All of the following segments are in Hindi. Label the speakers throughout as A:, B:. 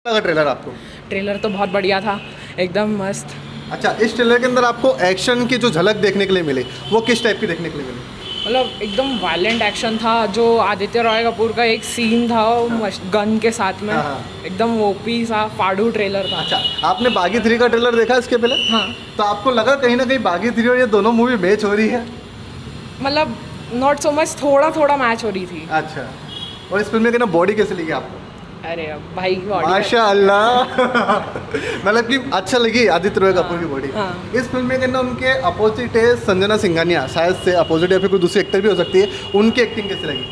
A: लगा ट्रेलर आपको?
B: ट्रेलर तो बहुत बढ़िया था, एकदम मस्त।
A: अच्छा, इस ट्रेलर के अंदर आपको एक्शन की जो झलक देखने के लिए मिली वो किस टाइप की देखने के लिए मिली?
B: मतलब एकदम वायलेंट एक्शन था। जो आदित्य रॉय कपूर का एक सीन था गन के साथ में, एकदम ओपी सा फाड़ू ट्रेलर था।
A: अच्छा, आपने बागी 3 का ट्रेलर देखा इसके पहले?
B: हाँ।
A: तो आपको लगा कहीं ना कहीं बागी 3 और ये दोनों मूवी मैच हो रही है?
B: मतलब नॉट सो मच, थोड़ा थोड़ा मैच हो रही थी।
A: अच्छा, और इस फिल्म में कहना बॉडी कैसे लगी आपको?
B: अरे भाई
A: माशाअल्लाह मतलब कि अच्छा लगी आदित्य रॉय कपूर की बॉडी।
B: हाँ।
A: इस फिल्म में कहना उनके अपोजिट है संजना सिंघानिया, शायद से अपोजिट या फिर कोई दूसरी एक्टर भी हो सकती है, उनकी एक्टिंग कैसे लगी?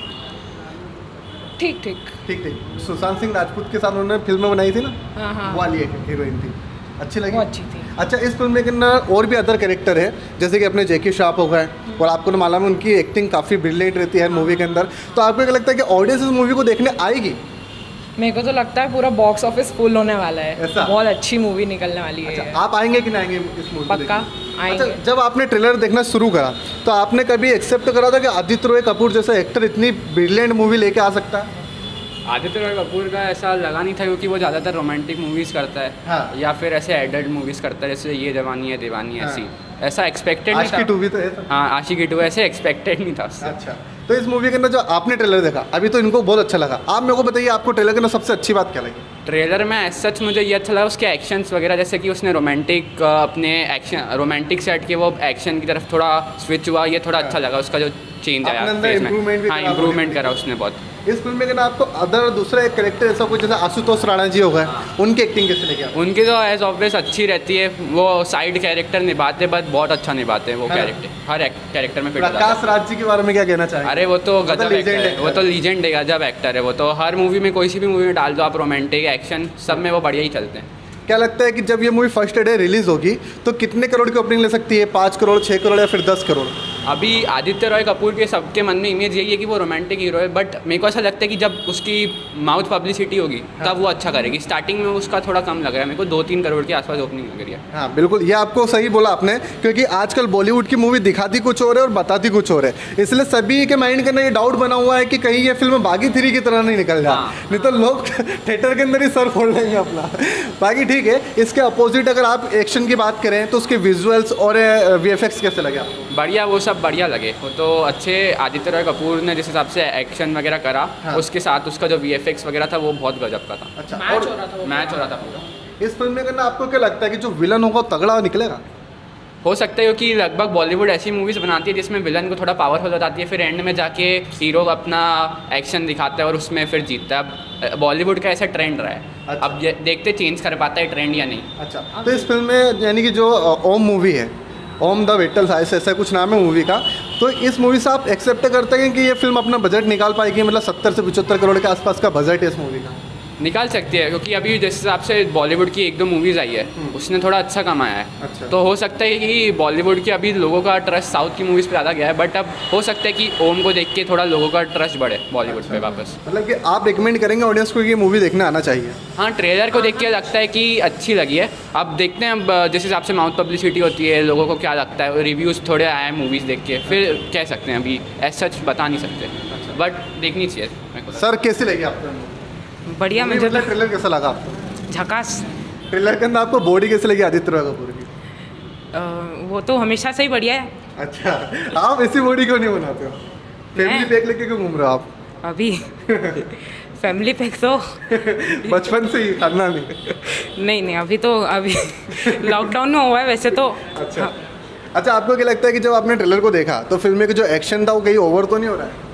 B: ठीक ठीक
A: ठीक ठीक। सुशांत सिंह राजपूत के साथ उन्होंने फिल्म बनाई थी ना,
B: हाँ हाँ,
A: वो वाली हीरोइन थी, अच्छी लगी?
B: वो अच्छी थी।
A: अच्छा, इस फिल्म में कहना और भी अदर कैरेक्टर है, जैसे कि अपने जैकी श्रॉफ हो गए, और आपको तो मालूम है उनकी एक्टिंग काफ़ी ब्रिलियंट रहती है मूवी के अंदर। तो आपको क्या लगता है कि ऑडियंस इस मूवी को देखने आएगी?
B: मेरे को तो लगता है पूरा बॉक्स ऑफिस फुल होने वाला है।
A: ऐसा?
B: बहुत अच्छी मूवी निकलने वाली है।
A: अच्छा, आप आएंगे कि नहीं आएंगे इस मूवी को
B: पक्का
A: देखने?
B: आएंगे।
A: अच्छा, जब आपने ट्रेलर देखना शुरू करा तो आपने कभी एक्सेप्ट करा था कि आदित्य रॉय कपूर जैसा एक्टर इतनी ब्रिलियंट मूवी लेके आ सकता है?
C: आदित्य रॉय कपूर का ऐसा लगा नहीं था, क्योंकि वो ज़्यादातर रोमांटिक मूवीज़ करता है।
A: हाँ।
C: या फिर ऐसे एडल्ट मूवीज़ करता है, जैसे ये जवानी है दीवानी है,
A: हाँ।
C: ऐसी ऐसा एक्सपेक्टेड नहीं था।
A: आशिकी 2 भी तो है सर।
C: हाँ, आशिकी 2 ऐसे एक्सपेक्टेड नहीं था उससे।
A: अच्छा, तो इस मूवी के अंदर जो आपने ट्रेलर देखा, अभी तो इनको बहुत अच्छा लगा, आप मेरे को बताइए आपको ट्रेलर के अंदर सबसे अच्छी बात क्या लगी?
C: ट्रेलर में एज सच मुझे ये अच्छा लगा उसके एक्शंस वगैरह, जैसे कि उसने रोमांटिक अपने एक्शन रोमांटिक सेट के वो एक्शन की तरफ थोड़ा स्विच हुआ, ये थोड़ा अच्छा लगा उसका जो चेंज आया।
A: अपने अंदर improvement भी
C: हाँ,
A: करा
C: इम्प्रूवमेंट करा उसने बहुत।
A: इस फिल्म में कहना आपको अदर दूसरा एक कैरेक्टर ऐसा कोई जैसे आशुतोष राणा जी हो गए, उनकी एक्टिंग कैसे लगी आपको?
C: उनकी तो एज ऑब्वियस अच्छी रहती है, वो साइड कैरेक्टर निभाते बट बहुत अच्छा निभाते हैं वो कैरेक्टर, हर कैरेक्टर में फिट होता है।
A: प्रकाश राज जी के बारे में क्या कहना चाहेंगे?
C: अरे वो तो गजब
A: legend
C: एक्टर है,
A: actor
C: वो तो लीजेंड है, गजब एक्टर है वो तो। हर मूवी में, कोई सी भी मूवी में डाल दो आप, रोमांटिक एक्शन सब में वो बढ़िया ही चलते हैं।
A: क्या लगता है कि जब ये मूवी फर्स्ट डे रिलीज होगी तो कितने करोड़ की ओपनिंग ले सकती है? 5 करोड़, 6 करोड़ या फिर 10 करोड़?
C: अभी आदित्य रॉय कपूर के सबके मन में इमेज यही है कि वो रोमांटिक हीरो है, बट मेरे को ऐसा लगता है कि जब उसकी माउथ पब्लिसिटी होगी तब वो अच्छा करेगी। स्टार्टिंग में उसका थोड़ा कम लग रहा है मेरे को, 2-3 करोड़ के आसपास ओपनिंग लग रही है।
A: हाँ बिल्कुल, ये आपको सही बोला आपने, क्योंकि आजकल बॉलीवुड की मूवी दिखाती कुछ और है और बताती कुछ और है, इसलिए सभी के माइंड के अंदर ये डाउट बना हुआ है कि कहीं ये फिल्म बागी 3 की तरह नहीं निकल जाए।
C: हाँ।
A: नहीं तो लोग थिएटर के अंदर ही सर फोड़ लेंगे अपना। बाकी ठीक है, इसके अपोजिट अगर आप एक्शन की बात करें तो उसके विजुअल्स और VFX कैसे लगे आपको?
C: बढ़िया, वो सब बढ़िया लगे, वो तो अच्छे। आदित्य रॉय कपूर ने जिस हिसाब से एक्शन वगैरह करा,
A: हाँ।
C: उसके साथ उसका जो VFX वगैरह था वो बहुत गजब का था।
A: अच्छा,
B: मैच हो रहा था वो।
C: मैच हो रहा था पूरा।
A: इस फिल्म में करना आपको क्या लगता है कि जो विलन होगा तगड़ा निकलेगा?
C: हो सकता है, क्योंकि लगभग बॉलीवुड ऐसी मूवीज़ बनाती है जिसमें विलन को थोड़ा पावरफुल बताती है, फिर एंड में जाके हीरो अपना एक्शन दिखाता है और उसमें फिर जीतता है। अब बॉलीवुड का ऐसा ट्रेंड रहा है।
A: अच्छा।
C: अब ये देखते चेंज कर पाता है ट्रेंड या नहीं।
A: अच्छा, तो इस फिल्म में यानी कि जो ओम मूवी है, ओम द वेटल साइस ऐसा कुछ नाम है मूवी का, तो इस मूवी से आप एक्सेप्ट करते हैं कि ये फिल्म अपना बजट निकाल पाएगी? मतलब 70 से 75 करोड़ के आसपास का बजट है इस मूवी का?
C: निकाल सकती है, क्योंकि अभी जिस हिसाब से बॉलीवुड की 1-2 मूवीज़ आई है उसने थोड़ा अच्छा कमाया है।
A: अच्छा।
C: तो हो सकता है कि बॉलीवुड के अभी लोगों का ट्रस्ट साउथ की मूवीज़ पे ज़्यादा गया है, बट अब हो सकता है कि ओम को देख के थोड़ा लोगों का ट्रस्ट बढ़े बॉलीवुड पे वापस।
A: मतलब कि आप रिकमेंड करेंगे ऑडियंस को कि ये मूवी देखने आना चाहिए?
C: हाँ, ट्रेलर को देख के लगता है कि अच्छी लगी है। अब देखते हैं, अब जिस हिसाब से माउथ पब्लिसिटी होती है, लोगों को क्या लगता है, रिव्यूज़ थोड़े आए हैं मूवीज़ देख के, फिर कह सकते हैं। अभी एज सच बता नहीं सकते, बट देखनी चाहिए मेरे को।
A: सर कैसी लगी आपको?
B: बढ़िया, मुझे
A: मतलब ट्रेलर कैसा लगा आपको?
B: झकास।
A: ट्रेलर के अंदर आपको बॉडी कैसी लगी आदित्य रॉय कपूर की?
B: वो तो हमेशा से ही बढ़िया है।
A: अच्छा, आप ऐसी बॉडी क्यों नहीं बनाते हो? फैमिली
B: मैं?
A: पैक लेके क्यों घूम रहे हो आप?
B: अभी फैमिली पैक तो
A: बचपन से ही करना नहीं?
B: नहीं, अभी लॉकडाउन में हुआ है वैसे तो।
A: अच्छा।
B: हाँ।
A: अच्छा, आपको क्या लगता है कि जब आपने ट्रेलर को देखा तो फिल्म में जो एक्शन था वो कहीं ओवर तो नहीं हो रहा है?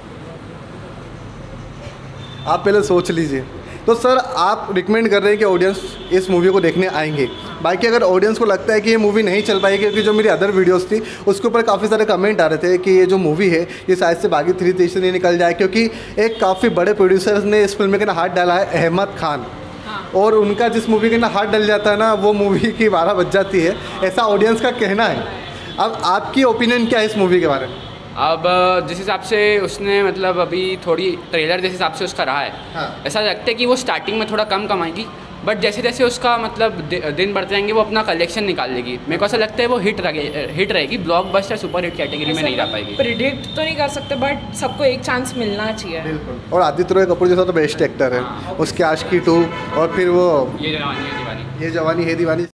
A: आप पहले सोच लीजिए। तो सर, आप रिकमेंड कर रहे हैं कि ऑडियंस इस मूवी को देखने आएंगे। बाकी अगर ऑडियंस को लगता है कि ये मूवी नहीं चल पाएगी, क्योंकि जो मेरी अदर वीडियोस थी उसके ऊपर काफ़ी सारे कमेंट आ रहे थे कि ये जो मूवी है ये शायद से बागी 3 से नहीं निकल जाए, क्योंकि एक काफ़ी बड़े प्रोड्यूसर्स ने इस फिल्म में हाथ डाला है, अहमद खान। और उनका जिस मूवी के हाथ डल जाता है ना, वो मूवी की 12 बज जाती है, ऐसा ऑडियंस का कहना है। अब आपकी ओपिनियन क्या है इस मूवी के बारे में?
C: अब जिस हिसाब से उसने, मतलब अभी थोड़ी ट्रेलर जिस हिसाब से उसका रहा है,
A: हाँ।
C: ऐसा लगता है कि वो स्टार्टिंग में थोड़ा कम कमाएगी, बट जैसे जैसे उसका मतलब दिन बढ़ते जाएंगे वो अपना कलेक्शन निकाल लेगी। मेरे को ऐसा लगता है वो हिट रहेगी, ब्लॉकबस्टर सुपर हिट कैटेगरी में नहीं जा पाएगी।
B: प्रिडिक्ट तो नहीं कर सकते बट सबको एक चांस मिलना चाहिए।
A: बिल्कुल। और आदित्य रॉय कपूर जैसा तो बेस्ट एक्टर है, उसके आशिकी 2 और फिर वो
C: ये जवानी है दीवानी।
A: ये जवानी है दीवानी।